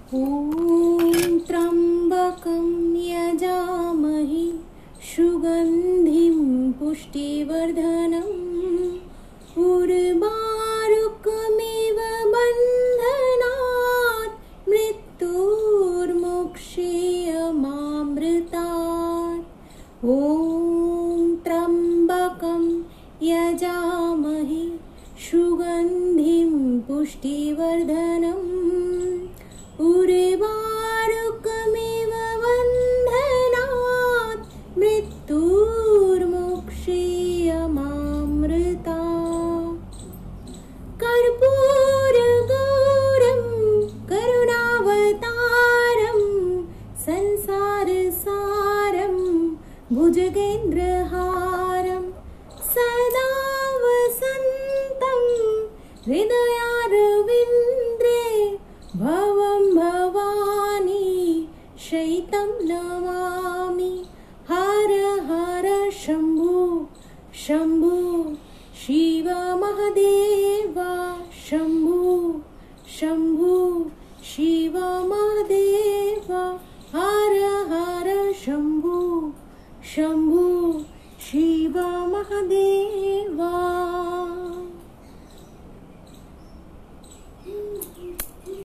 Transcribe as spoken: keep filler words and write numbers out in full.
ॐ त्र्यम्बकं यजामहे सुगन्धिं पुष्टिवर्धनम् उर्वारुकमिव बन्धनात् मृत्युर्मुक्षीयमामृतात्। ॐ त्र्यम्बकं यजामहे सुगन्धिं पुष्टिवर्धनम् उर्वारुकमिव बन्धनात् मृत्युर्मुक्षीयमामृतात्। कर्पूरगौरं करुणावतारं संसारसारं भुजगेन्द्रहारं सदा वसन्तं हृदयारविन्द्रे भवं भवानी शयितं नमामि। हर हर शम्भो शम्भो शिव महादेवा शम्भो शम्भो शिव महादेवा हर हर शम्भो शम्भो